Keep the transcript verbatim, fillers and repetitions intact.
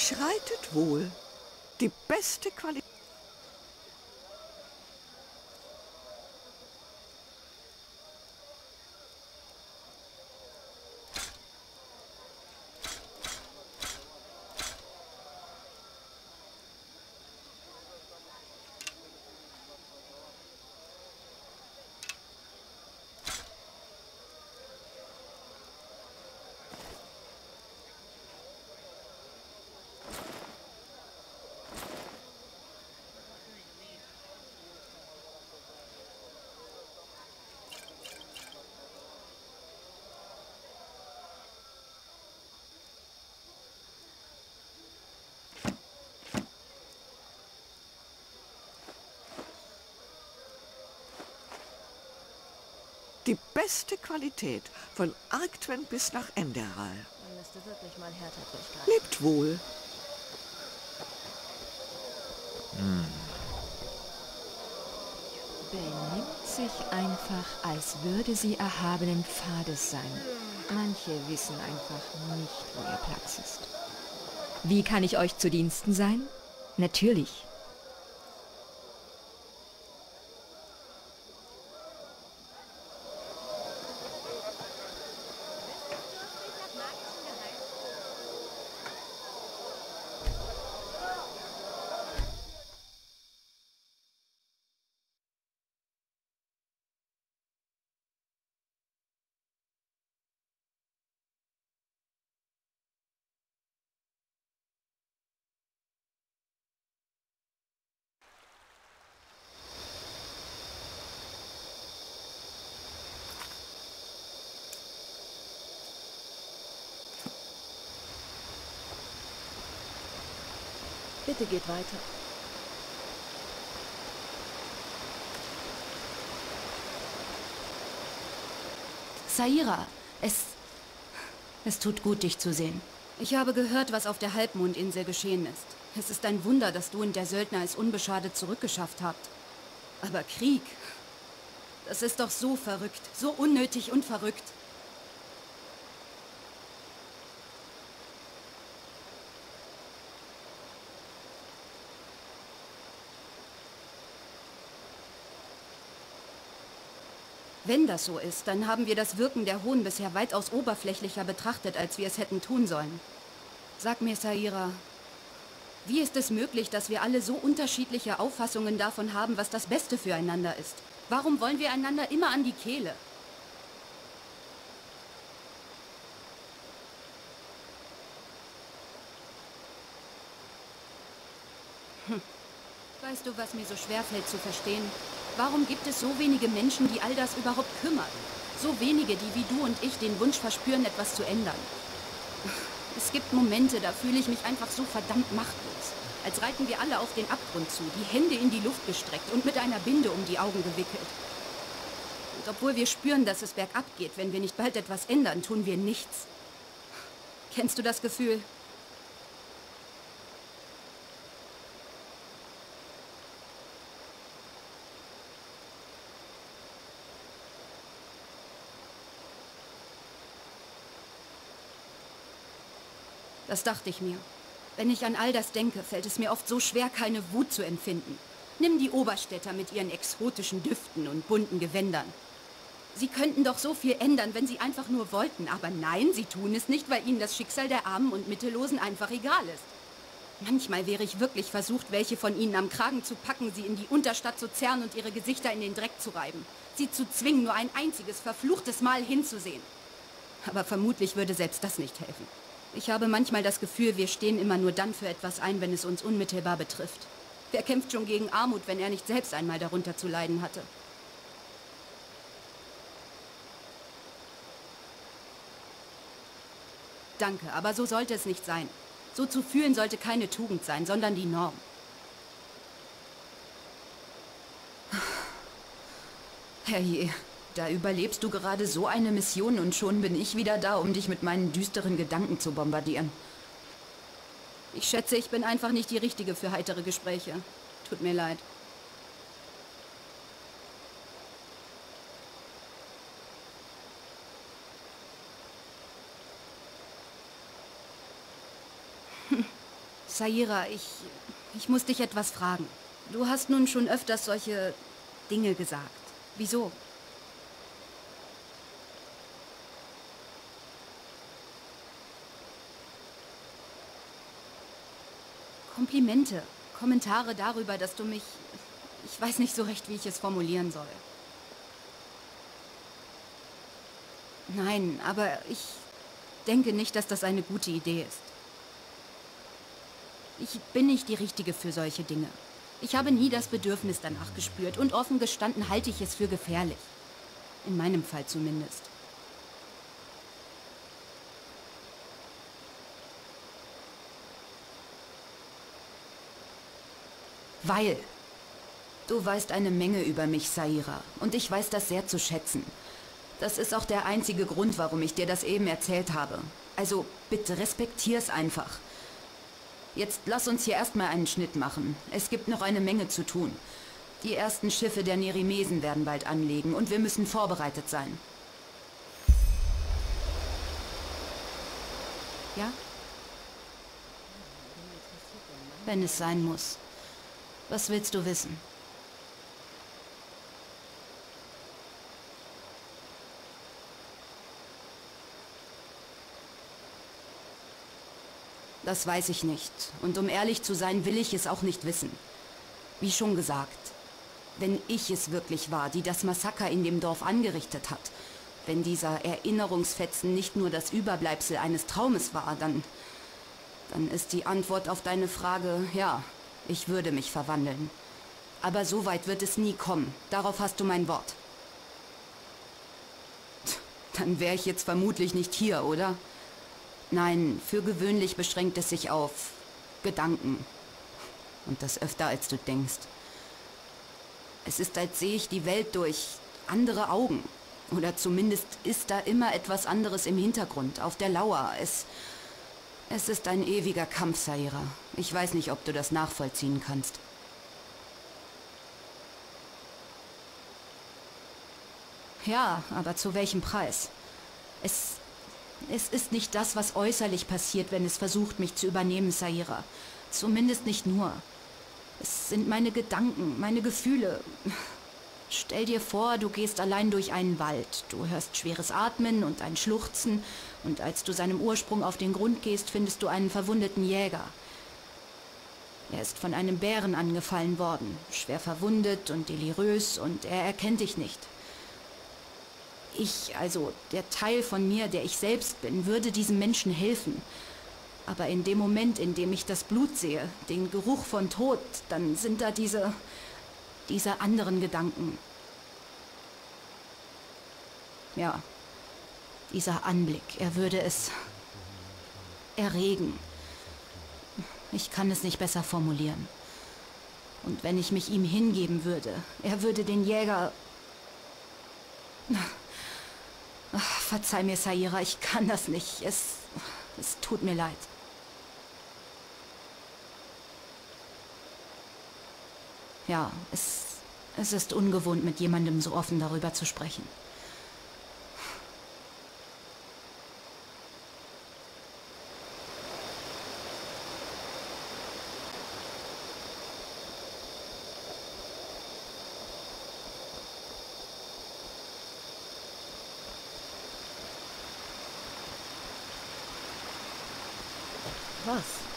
Schreitet wohl. Die beste Qualität. Die beste Qualität von Arctwen bis nach Enderal. Man müsste wirklich mal härter durchgreifen. Lebt wohl. Hm. Benimmt sich einfach, als würde sie erhabenen Pfades sein. Manche wissen einfach nicht, wo ihr Platz ist. Wie kann ich euch zu Diensten sein? Natürlich. Bitte geht weiter. Saira, es... Es tut gut, dich zu sehen. Ich habe gehört, was auf der Halbmondinsel geschehen ist. Es ist ein Wunder, dass du und der Söldner es unbeschadet zurückgeschafft habt. Aber Krieg... Das ist doch so verrückt, so unnötig und verrückt. Wenn das so ist, dann haben wir das Wirken der Hohen bisher weitaus oberflächlicher betrachtet, als wir es hätten tun sollen. Sag mir, Saira, wie ist es möglich, dass wir alle so unterschiedliche Auffassungen davon haben, was das Beste füreinander ist? Warum wollen wir einander immer an die Kehle? Hm. Weißt du, was mir so schwerfällt zu verstehen? Warum gibt es so wenige Menschen, die all das überhaupt kümmern? So wenige, die wie du und ich den Wunsch verspüren, etwas zu ändern. Es gibt Momente, da fühle ich mich einfach so verdammt machtlos. Als reiten wir alle auf den Abgrund zu, die Hände in die Luft gestreckt und mit einer Binde um die Augen gewickelt. Und obwohl wir spüren, dass es bergab geht, wenn wir nicht bald etwas ändern, tun wir nichts. Kennst du das Gefühl? Das dachte ich mir. Wenn ich an all das denke, fällt es mir oft so schwer, keine Wut zu empfinden. Nimm die Oberstädter mit ihren exotischen Düften und bunten Gewändern. Sie könnten doch so viel ändern, wenn sie einfach nur wollten. Aber nein, sie tun es nicht, weil ihnen das Schicksal der Armen und Mittellosen einfach egal ist. Manchmal wäre ich wirklich versucht, welche von ihnen am Kragen zu packen, sie in die Unterstadt zu zerren und ihre Gesichter in den Dreck zu reiben. Sie zu zwingen, nur ein einziges, verfluchtes Mal hinzusehen. Aber vermutlich würde selbst das nicht helfen. Ich habe manchmal das Gefühl, wir stehen immer nur dann für etwas ein, wenn es uns unmittelbar betrifft. Wer kämpft schon gegen Armut, wenn er nicht selbst einmal darunter zu leiden hatte? Danke, aber so sollte es nicht sein. So zu fühlen sollte keine Tugend sein, sondern die Norm. Herrje, da überlebst du gerade so eine Mission und schon bin ich wieder da, um dich mit meinen düsteren Gedanken zu bombardieren. Ich schätze, ich bin einfach nicht die Richtige für heitere Gespräche. Tut mir leid. Saira, ich, ich muss dich etwas fragen. Du hast nun schon öfters solche Dinge gesagt. Wieso? Komplimente, Kommentare darüber, dass du mich... Ich weiß nicht so recht, wie ich es formulieren soll. Nein, aber ich denke nicht, dass das eine gute Idee ist. Ich bin nicht die Richtige für solche Dinge. Ich habe nie das Bedürfnis danach gespürt und offen gestanden halte ich es für gefährlich. In meinem Fall zumindest. Weil du weißt eine Menge über mich, Saira, und ich weiß das sehr zu schätzen. Das ist auch der einzige Grund, warum ich dir das eben erzählt habe. Also bitte respektier's einfach. Jetzt lass uns hier erstmal einen Schnitt machen. Es gibt noch eine Menge zu tun. Die ersten Schiffe der Nerimesen werden bald anlegen und wir müssen vorbereitet sein. Ja? Wenn es sein muss. Was willst du wissen? Das weiß ich nicht. Und um ehrlich zu sein, will ich es auch nicht wissen. Wie schon gesagt, wenn ich es wirklich war, die das Massaker in dem Dorf angerichtet hat, wenn dieser Erinnerungsfetzen nicht nur das Überbleibsel eines Traumes war, dann, dann ist die Antwort auf deine Frage, ja, ich würde mich verwandeln. Aber so weit wird es nie kommen. Darauf hast du mein Wort. Dann wäre ich jetzt vermutlich nicht hier, oder? Nein, für gewöhnlich beschränkt es sich auf Gedanken. Und das öfter, als du denkst. Es ist, als sehe ich die Welt durch andere Augen. Oder zumindest ist da immer etwas anderes im Hintergrund, auf der Lauer. Es, es ist ein ewiger Kampf, Saira. Ich weiß nicht, ob du das nachvollziehen kannst. Ja, aber zu welchem Preis? Es... Es ist nicht das, was äußerlich passiert, wenn es versucht, mich zu übernehmen, Saira. Zumindest nicht nur. Es sind meine Gedanken, meine Gefühle. Stell dir vor, du gehst allein durch einen Wald. Du hörst schweres Atmen und ein Schluchzen. Und als du seinem Ursprung auf den Grund gehst, findest du einen verwundeten Jäger. Er ist von einem Bären angefallen worden, schwer verwundet und delirös, und er erkennt dich nicht. Ich, also der Teil von mir, der ich selbst bin, würde diesem Menschen helfen. Aber in dem Moment, in dem ich das Blut sehe, den Geruch von Tod, dann sind da diese, diese anderen Gedanken. Ja, dieser Anblick, er würde es erregen. Ich kann es nicht besser formulieren. Und wenn ich mich ihm hingeben würde, er würde den Jäger... Ach, verzeih mir, Saira, ich kann das nicht. Es, es tut mir leid. Ja, es, es ist ungewohnt, mit jemandem so offen darüber zu sprechen. Was?